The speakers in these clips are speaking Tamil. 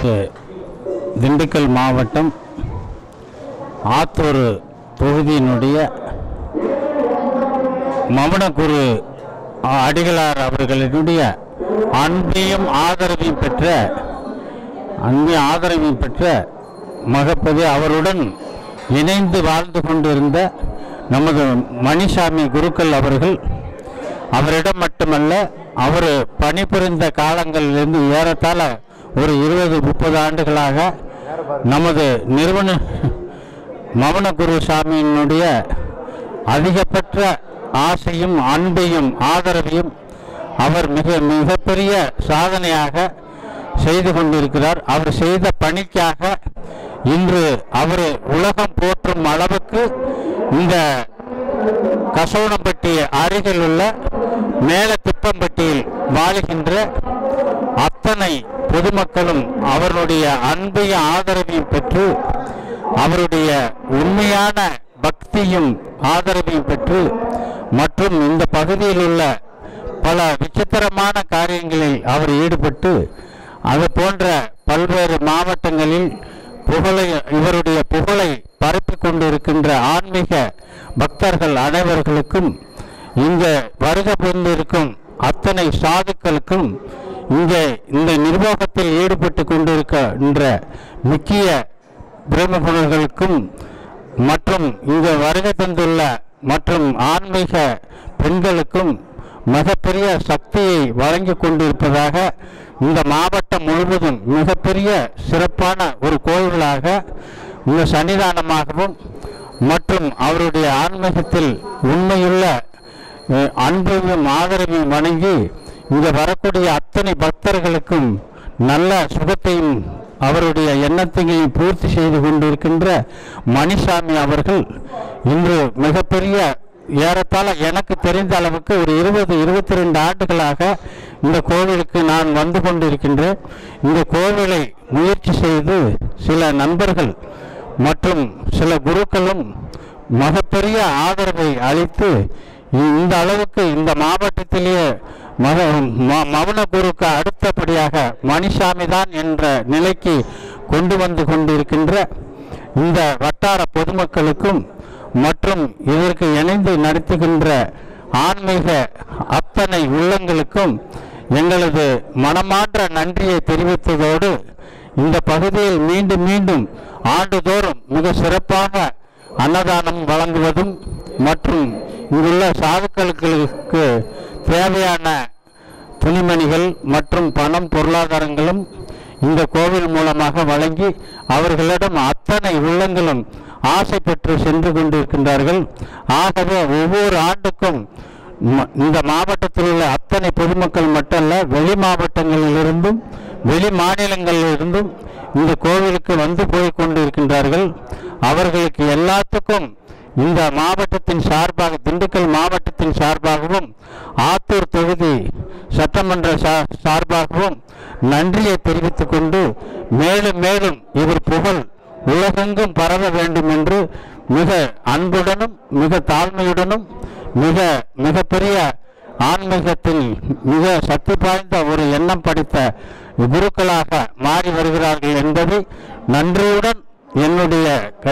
திண்டுக்கல் மாவட்டம் ஆத்தூர் தொகுதியினுடைய மமனகுரு அடிகளார் அவர்களினுடைய அன்பையும் ஆதரவையும் பெற்ற மகப்பதி அவருடன் இணைந்து வாழ்ந்து கொண்டிருந்த நமது மணிசாமி குருக்கள் அவர்கள், அவரிடம் மட்டுமல்ல, அவர் பணிபுரிந்த காலங்களிலிருந்து ஏறத்தாழ ஒரு 20-30 ஆண்டுகளாக நமது நிறுவன மமனகுரு சாமியினுடைய அதிகபட்ச ஆசையும் அன்பையும் ஆதரவையும் அவர் மிகப்பெரிய சாதனையாக செய்து கொண்டிருக்கிறார். அவர் செய்த பணிக்காக இன்று அவர் உலகம் போற்றும் அளவுக்கு இந்த கசவணம்பட்டி அருகில் உள்ள மேல திப்பம்பட்டியில் வாழுகின்ற அத்தனை பொதுமக்களும் அவருடைய அன்பையும் ஆதரவையும் பெற்று, அவருடைய உண்மையான பக்தியும் ஆதரவையும் பெற்று, மற்றும் இந்த பகுதியில் உள்ள பல விசித்திரமான காரியங்களில் அவர் ஈடுபட்டு, அது போன்ற பல்வேறு மாவட்டங்களில் இவருடைய புகழை பரப்பிக் கொண்டிருக்கின்ற ஆன்மீக பக்தர்கள் அனைவர்களுக்கும், இங்கே வருகை புரிந்திருக்கும் அத்தனை சாதுக்களுக்கும், இங்கே இந்த நிர்வாகத்தில் ஈடுபட்டு கொண்டிருக்கின்ற முக்கிய பிரமுகர்களுக்கும், மற்றும் இங்கே வருகை தந்துள்ள மற்றும் ஆன்மீக பெண்களுக்கும் மிகப்பெரிய சக்தியை வழங்கி கொண்டிருப்பதாக, இந்த மாவட்டம் முழுவதும் மிகப்பெரிய சிறப்பான ஒரு கோயிலாக, இந்த சன்னிதானமாகவும், மற்றும் அவருடைய ஆன்மீகத்தில் உண்மையுள்ள அன்பையும் ஆதரவையும் வணங்கி இங்கே வரக்கூடிய அத்தனை பக்தர்களுக்கும் நல்ல சுகத்தையும் அவருடைய எண்ணத்தையும் பூர்த்தி செய்து கொண்டிருக்கின்ற மணிசாமி அவர்கள் இன்று மிகப்பெரிய ஏறத்தாழ எனக்கு தெரிந்த அளவுக்கு ஒரு 20-22 ஆண்டுகளாக இந்த கோவிலுக்கு நான் வந்து கொண்டிருக்கின்றேன். இந்த கோவிலை முயற்சி செய்து சில நண்பர்கள் மற்றும் சில குருக்களும் மிகப்பெரிய ஆதரவை அளித்து இந்த அளவுக்கு இந்த மாவட்டத்திலேயே மௌன குருக்கு அடுத்தபடியாக மணிசாமி தான் என்ற நிலைக்கு கொண்டு வந்து கொண்டிருக்கின்ற இந்த வட்டார பொதுமக்களுக்கும் மற்றும் இதற்கு இணைந்து நடத்துகின்ற ஆன்மீக அத்தனை உள்ளங்களுக்கும் எங்களது மனமாற்ற நன்றியை தெரிவித்ததோடு, இந்த பகுதியில் மீண்டும் மீண்டும் ஆண்டுதோறும் மிக சிறப்பாக அன்னதானம் வழங்குவதும் மற்றும் இங்குள்ள சாதுக்களுக்கு தேவையான துணிமணிகள் மற்றும் பணம் பொருளாதாரங்களும் இந்த கோவில் மூலமாக வழங்கி அவர்களிடம் அத்தனை உள்ளங்களும் ஆசை பெற்று சென்று கொண்டிருக்கின்றார்கள். ஆகவே ஒவ்வொரு ஆண்டுக்கும் இந்த மாவட்டத்தில் உள்ள அத்தனை பொதுமக்கள் மட்டுமல்ல, வெளி மாவட்டங்களிலிருந்தும் வெளி மாநிலங்களிலிருந்தும் இந்த கோவிலுக்கு வந்து போய் கொண்டிருக்கின்றார்கள். அவர்களுக்கு எல்லாத்துக்கும் இந்த மாவட்டத்தின் சார்பாக, திண்டுக்கல் மாவட்டத்தின் சார்பாகவும் ஆத்தூர் தொகுதி சட்டமன்ற சார்பாகவும் நன்றியை தெரிவித்துக் கொண்டு, மேலும் மேலும் இவர் புகழ் உலகெங்கும் பரவ வேண்டும் என்று மிக அன்புடனும் மிக தாழ்மையுடனும் மிகப்பெரிய ஆன்மீகத்தில் மிக சக்தி வாய்ந்த ஒரு எண்ணம் படைத்த குருக்களாக மாறி வருகிறார்கள் என்பதை நன்றியுடன் என்னுடைய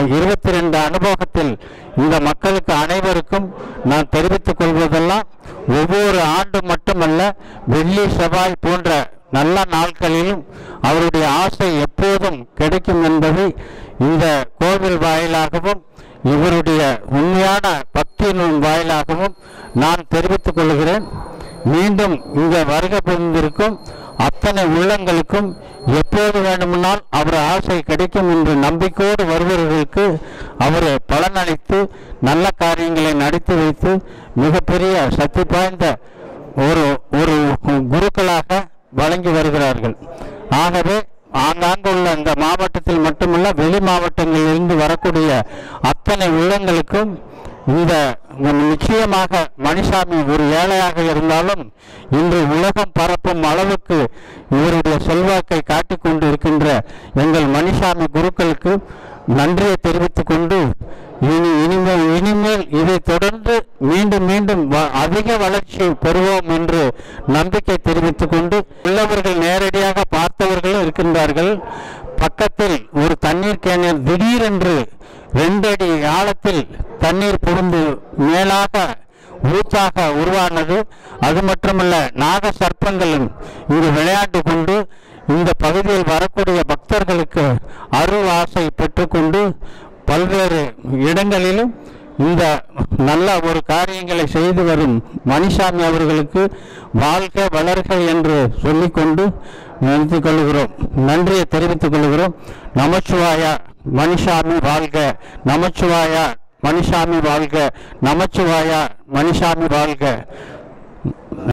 22 அனுபவத்தில் இந்த மக்களுக்கு அனைவருக்கும் நான் தெரிவித்துக் கொள்வதெல்லாம், ஒவ்வொரு ஆண்டு மட்டுமல்ல, வெள்ளி செவ்வாய் போன்ற நல்ல நாட்களிலும் அவருடைய ஆசை எப்போதும் கிடைக்கும் என்பதை இந்த கோவில் வாயிலாகவும் இவருடைய உண்மையான பக்தியின் வாயிலாகவும் நான் தெரிவித்துக் கொள்கிறேன். மீண்டும் இங்கே வருகை புரிந்திருக்கும் அத்தனை உள்ளங்களுக்கும் எப்போது வேண்டுமானால் அவர் ஆசை கிடைக்கும் என்று நம்பிக்கையோடு வருபவர்களுக்கு அவர் பலனளித்து நல்ல காரியங்களை நடத்தி வைத்து மிகப்பெரிய சக்தி வாய்ந்த ஒரு குருக்களாக வழங்கி வருகிறார்கள். ஆகவே ஆங்காங்குள்ள இந்த மாவட்டத்தில் மட்டுமல்ல, வெளி மாவட்டங்களிலிருந்து வரக்கூடிய அத்தனை உள்ளங்களுக்கும் இந்த நிச்சயமாக மணிசாமி ஒரு ஏழையாக இருந்தாலும் இன்று உலகம் பரப்பும் அளவுக்கு இவருடைய செல்வாக்கை காட்டிக் கொண்டு இருக்கின்ற எங்கள் மணிசாமி குருக்களுக்கு நன்றியை தெரிவித்துக் கொண்டு, இனிமேல் இதை தொடர்ந்து மீண்டும் மீண்டும் அதிக வளர்ச்சி பெறுவோம் என்று நம்பிக்கை தெரிவித்துக் கொண்டு, உள்ளவர்கள் நேரடியாக பார்த்தவர்களும் இருக்கின்றார்கள். பக்கத்தில் ஒரு தண்ணீர் கேனில் திடீரென்று 2 அடி ஆழத்தில் தண்ணீர் புகுந்து மேலாக ஊத்தாக உருவானது. அது மட்டுமல்ல, நாக சர்ப்பங்களும் இங்கு விளையாட்டு கொண்டு இந்த பகுதியில் வரக்கூடிய பக்தர்களுக்கு அருள் ஆசை பெற்றுக்கொண்டு பல்வேறு இடங்களிலும் இந்த நல்ல ஒரு காரியங்களை செய்து வரும் மணிசாமி அவர்களுக்கு வாழ்க வளர்க என்று சொல்லிக்கொண்டு நினைத்துக் கொள்கிறோம். நன்றியை தெரிவித்துக் கொள்கிறோம். நமச்சிவாயா, மணிசாமி வாழ்க. நமச்சிவாயா, மணிசாமி வாழ்க. நமச்சிவாயா, மணிசாமி வாழ்க.